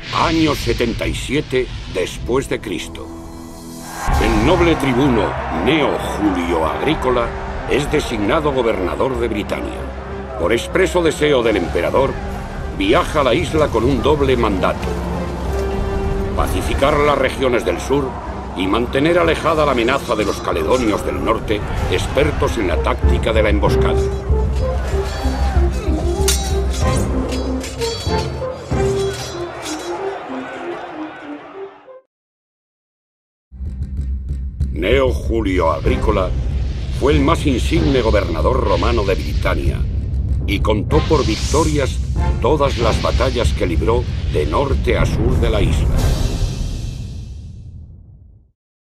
Año 77 después de Cristo. El noble tribuno Gneo Julio Agrícola es designado gobernador de Britania. Por expreso deseo del emperador, viaja a la isla con un doble mandato: pacificar las regiones del sur y mantener alejada la amenaza de los caledonios del norte, expertos en la táctica de la emboscada. Gneo Julio Agrícola fue el más insigne gobernador romano de Britania y contó por victorias todas las batallas que libró de norte a sur de la isla.